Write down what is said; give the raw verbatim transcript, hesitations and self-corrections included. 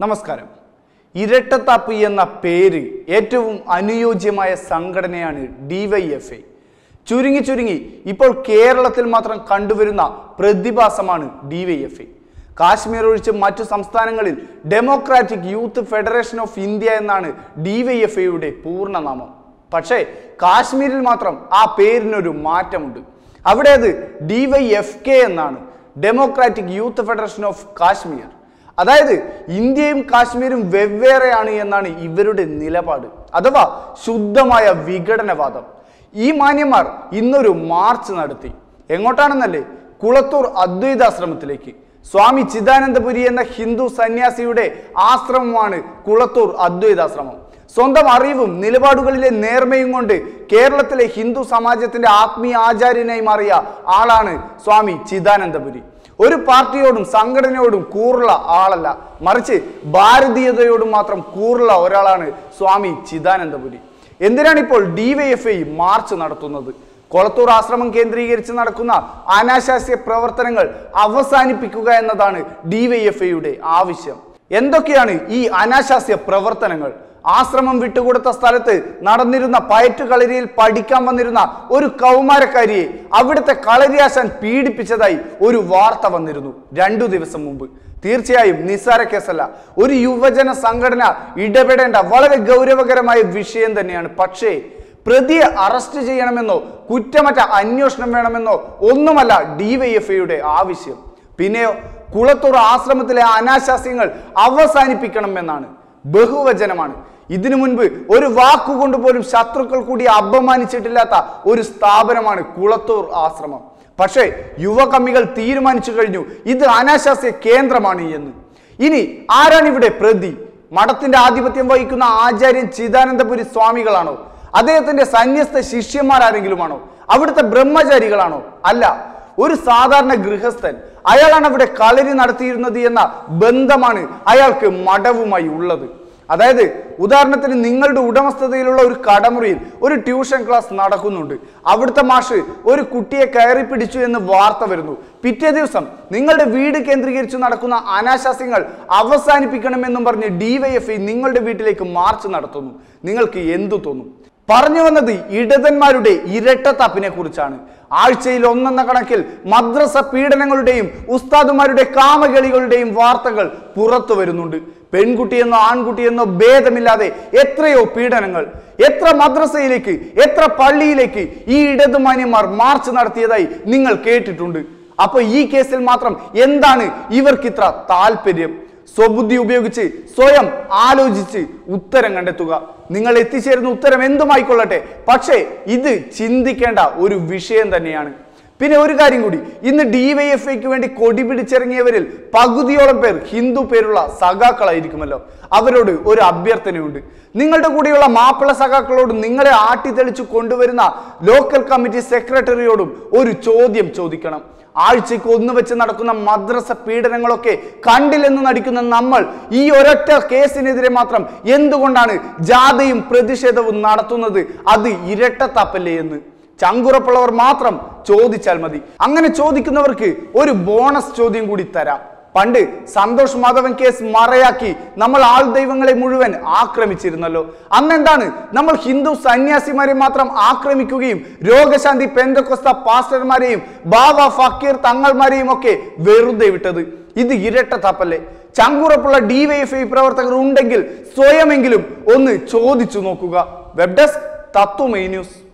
നമസ്കാരം. ഇരട്ടത്താപ്പ് എന്ന പേര് ഏറ്റവും അനുയോജ്യമായ സംഘടനയാണ് ഡി വൈ എഫ് ഐ. ചുരുങ്ങി ചുരുങ്ങി ഇപ്പോൾ കേരളത്തിൽ മാത്രം കണ്ടുവരുന്ന പ്രതിഭാസമാണ് D Y F I. Kashmir ഒഴിച്ച് മറ്റു സംസ്ഥാനങ്ങളിൽ Democratic Youth Federation of India എന്നാണ് ഡി വൈ എഫ് ഐയുടെ പൂർണ്ണനാമം. പക്ഷേ കാശ്മീരിൽ മാത്രം ആ പേരിനൊരു മാറ്റമുണ്ട്. അവിടെ അത് ഡി വൈ എഫ് കെ എന്നാണ്, Democratic Youth Federation of Kashmir. അതായത് ഇന്ത്യയും കാശ്മീരും വെവ്വേറെയാണ് എന്നാണ് ഇവരുടെ നിലപാട്, അഥവാ ശുദ്ധമായ വിഘടനവാദം. ഈ മാന്യന്മാർ ഇന്നൊരു മാർച്ച് നടത്തി. എങ്ങോട്ടാണെന്നല്ലേ? കുളത്തൂർ അദ്വൈതാശ്രമത്തിലേക്ക്. സ്വാമി ചിദാനന്ദപുരി എന്ന ഹിന്ദു സന്യാസിയുടെ ആശ്രമമാണ് കുളത്തൂർ അദ്വൈതാശ്രമം. സ്വന്തം അറിവും നിലപാടുകളിലെ നേർമയും കൊണ്ട് കേരളത്തിലെ ഹിന്ദു സമാജത്തിന്റെ ആത്മീയ ആചാര്യനായി മാറിയ ആളാണ് സ്വാമി ചിദാനന്ദപുരി. ഒരു പാർട്ടിയോടും സംഘടനയോടും കൂറുള്ള ആളല്ല, മറിച്ച് ഭാരതീയതയോടും മാത്രം കൂറുള്ള ഒരാളാണ് സ്വാമി ചിദാനന്ദപുരി. എന്തിനാണ് ഇപ്പോൾ D Y F I march നടത്തുന്നത്? കൊളത്തൂർ ആശ്രമം കേന്ദ്രീകരിച്ച് നടക്കുന്ന അനാശാസ്യ പ്രവർത്തനങ്ങൾ അവസാനിപ്പിക്കുക എന്നതാണ് ഡി വൈ എഫ് ഐയുടെ ആവശ്യം. എന്തൊക്കെയാണ് ഈ അനാശാസ്യ പ്രവർത്തനങ്ങൾ? ആശ്രമം വിട്ടുകൊടുത്ത സ്ഥലത്ത് നടന്നിരുന്ന പയറ്റു കളരിയിൽ പഠിക്കാൻ വന്നിരുന്ന ഒരു കൗമാരക്കാരിയെ അവിടുത്തെ കളരിയാശാൻ പീഡിപ്പിച്ചതായി ഒരു വാർത്ത വന്നിരുന്നു രണ്ടു ദിവസം മുമ്പ്. തീർച്ചയായും നിസ്സാര കേസല്ല. ഒരു യുവജന സംഘടന ഇടപെടേണ്ട വളരെ ഗൗരവകരമായ വിഷയം തന്നെയാണ്. പക്ഷേ പ്രതിയെ അറസ്റ്റ് ചെയ്യണമെന്നോ കുറ്റമറ്റ അന്വേഷണം വേണമെന്നോ ഒന്നുമല്ല ഡി വൈ എഫ് ഐയുടെ ആവശ്യം. പിന്നെയോ കുളത്തൂർ ആശ്രമത്തിലെ അനാശാസ്യങ്ങൾ അവസാനിപ്പിക്കണമെന്നാണ്. ബഹുവചനമാണ്. ഇതിനു മുൻപ് ഒരു വാക്കുകൊണ്ട് പോലും ശത്രുക്കൾ കൂടി അപമാനിച്ചിട്ടില്ലാത്ത ഒരു സ്ഥാപനമാണ് കുളത്തൂർ ആശ്രമം. പക്ഷേ യുവകമ്മികൾ തീരുമാനിച്ചു കഴിഞ്ഞു ഇത് അനാശാസ്യ കേന്ദ്രമാണ് എന്ന്. ഇനി ആരാണ് ഇവിടെ പ്രതി? മഠത്തിന്റെ ആധിപത്യം വഹിക്കുന്ന ആചാര്യൻ ചിദാനന്ദപുരി സ്വാമികളാണോ? അദ്ദേഹത്തിന്റെ സന്യസ്ത ശിഷ്യന്മാരാരെങ്കിലുമാണോ? അവിടുത്തെ ബ്രഹ്മചാരികളാണോ? അല്ല, ഒരു സാധാരണ ഗൃഹസ്ഥൻ. അയാളാണ് അവിടെ കളരി നടത്തിയിരുന്നത് എന്ന ബന്ധമാണ് അയാൾക്ക് മഠവുമായി ഉള്ളത്. അതായത് ഉദാഹരണത്തിന് നിങ്ങളുടെ ഉടമസ്ഥതയിലുള്ള ഒരു കടമുറിയിൽ ഒരു ട്യൂഷൻ ക്ലാസ് നടക്കുന്നുണ്ട്. അവിടുത്തെ മാഷ് ഒരു കുട്ടിയെ കയറി പിടിച്ചു എന്ന് വാർത്ത വരുന്നു. പിറ്റേ ദിവസം നിങ്ങളുടെ വീട് കേന്ദ്രീകരിച്ച് നടക്കുന്ന അനാശാസ്യങ്ങൾ അവസാനിപ്പിക്കണമെന്നും പറഞ്ഞ് ഡി വൈ എഫ് ഐ നിങ്ങളുടെ വീട്ടിലേക്ക് മാർച്ച് നടത്തുന്നു. നിങ്ങൾക്ക് എന്തു തോന്നും? പറഞ്ഞു വന്നത് ഇടതന്മാരുടെ ഇരട്ടത്താപ്പിനെ കുറിച്ചാണ്. ആഴ്ചയിൽ ഒന്നെന്ന കണക്കിൽ മദ്രസ പീഡനങ്ങളുടെയും ഉസ്താദുമാരുടെ കാമകളികളുടെയും വാർത്തകൾ പുറത്തു വരുന്നുണ്ട്. പെൺകുട്ടിയെന്നോ ആൺകുട്ടിയെന്നോ ഭേദമില്ലാതെ എത്രയോ പീഡനങ്ങൾ. എത്ര മദ്രസയിലേക്ക്, എത്ര പള്ളിയിലേക്ക് ഈ ഇടതുമാന്യന്മാർ മാർച്ച് നടത്തിയതായി നിങ്ങൾ കേട്ടിട്ടുണ്ട്. അപ്പൊ ഈ കേസിൽ മാത്രം എന്താണ് ഇവർക്കിത്ര താല്പര്യം? സ്വബുദ്ധി ഉപയോഗിച്ച് സ്വയം ആലോചിച്ച് ഉത്തരം കണ്ടെത്തുക. നിങ്ങൾ എത്തിച്ചേരുന്ന ഉത്തരം എന്തുമായിക്കൊള്ളട്ടെ, പക്ഷേ ഇത് ചിന്തിക്കേണ്ട ഒരു വിഷയം തന്നെയാണ്. പിന്നെ ഒരു കാര്യം കൂടി, ഇന്ന് ഡി വൈ എഫ് ഐക്ക് വേണ്ടി കൊടി പിടിച്ചിറങ്ങിയവരിൽ പകുതിയോളം പേർ ഹിന്ദു പേരുള്ള സഖാക്കളായിരിക്കുമല്ലോ. അവരോട് ഒരു അഭ്യർത്ഥനയുണ്ട്. നിങ്ങളുടെ കൂടെയുള്ള മാപ്പിള സഖാക്കളോടും നിങ്ങളെ ആട്ടിത്തെളിച്ചു കൊണ്ടുവരുന്ന ലോക്കൽ കമ്മിറ്റി സെക്രട്ടറിയോടും ഒരു ചോദ്യം ചോദിക്കണം. ആഴ്ചയ്ക്ക് ഒന്ന് വെച്ച് നടക്കുന്ന മദ്രസ പീഡനങ്ങളൊക്കെ കണ്ടില്ലെന്ന് നടിക്കുന്ന നമ്മൾ ഈ ഒരൊറ്റ കേസിനെതിരെ മാത്രം എന്തുകൊണ്ടാണ് ജാഥയും പ്രതിഷേധവും നടത്തുന്നത്? അത് ഇരട്ടത്താപ്പല്ലേ എന്ന് ചങ്കുറപ്പുള്ളവർ മാത്രം ചോദിച്ചാൽ മതി. അങ്ങനെ ചോദിക്കുന്നവർക്ക് ഒരു ബോണസ് ചോദ്യം കൂടി തരാം. പണ്ട് സന്തോഷ് മാധവൻ കേസ് മറയാക്കി നമ്മൾ ആൾ ദൈവങ്ങളെ മുഴുവൻ ആക്രമിച്ചിരുന്നല്ലോ. അന്നെന്താണ് നമ്മൾ ഹിന്ദു സന്യാസിമാരെ മാത്രം ആക്രമിക്കുകയും രോഗശാന്തി പെന്തക്കോസ്ത പാസ്റ്റർമാരെയും ബാബ ഫക്കീർ തങ്ങൾമാരെയും ഒക്കെ വെറുതെ വിട്ടത്? ഇത് ഇരട്ടത്താപ്പല്ലേ? ചങ്കുറപ്പുള്ള ഡി വൈ എഫ് ഐ പ്രവർത്തകർ ഉണ്ടെങ്കിൽ സ്വയമെങ്കിലും ഒന്ന് ചോദിച്ചു നോക്കുക. Web desk Tatwamayi news.